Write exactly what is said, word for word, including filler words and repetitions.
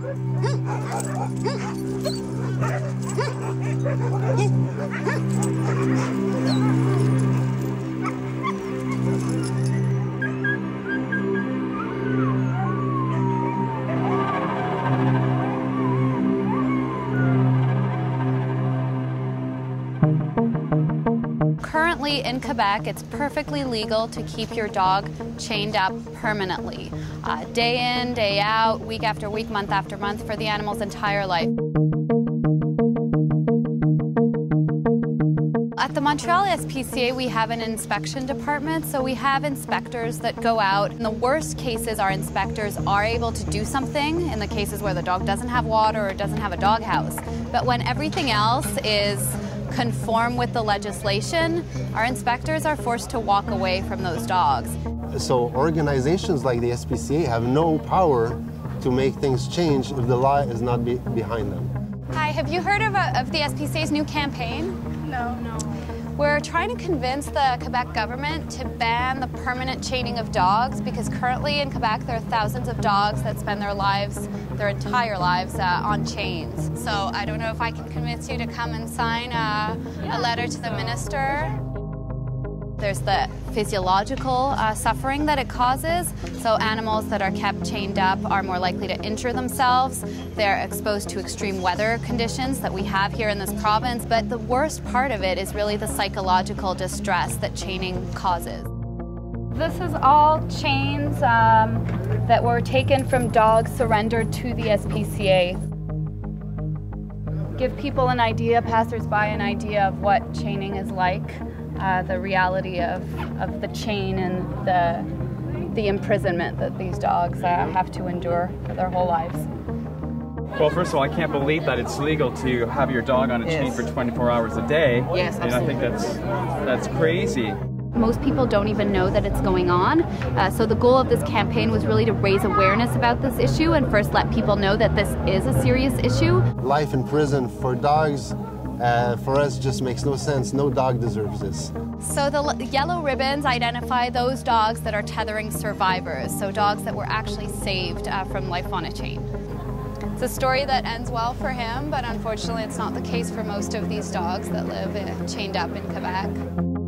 Currently in Quebec, it's perfectly legal to keep your dog chained up permanently, uh, day in, day out, week after week, month after month, for the animal's entire life. At the Montreal S P C A, we have an inspection department, so we have inspectors that go out. In the worst cases, our inspectors are able to do something in the cases where the dog doesn't have water or doesn't have a dog house. But when everything else is conform with the legislation, our inspectors are forced to walk away from those dogs. So organizations like the S P C A have no power to make things change if the law is not be behind them. Hi, have you heard of, a, of the S P C A's new campaign? No. No. We're trying to convince the Quebec government to ban the permanent chaining of dogs, because currently in Quebec there are thousands of dogs that spend their lives, their entire lives, uh, on chains. So I don't know if I can convince you to come and sign a, a letter to the minister. There's the physiological uh, suffering that it causes. So animals that are kept chained up are more likely to injure themselves. They're exposed to extreme weather conditions that we have here in this province. But the worst part of it is really the psychological distress that chaining causes. This is all chains um, that were taken from dogs surrendered to the S P C A. Give people an idea, passers-by an idea of what chaining is like. Uh, the reality of, of the chain and the, the imprisonment that these dogs uh, have to endure for their whole lives. Well, first of all, I can't believe that it's legal to have your dog on a chain Yes. for twenty-four hours a day. Yes, and I think that's, that's crazy. Most people don't even know that it's going on. Uh, so the goal of this campaign was really to raise awareness about this issue and first let people know that this is a serious issue. Life in prison for dogs, Uh, for us, just makes no sense. No dog deserves this. So the yellow ribbons identify those dogs that are tethering survivors, so dogs that were actually saved uh, from life on a chain. It's a story that ends well for him, but unfortunately it's not the case for most of these dogs that live uh, chained up in Quebec.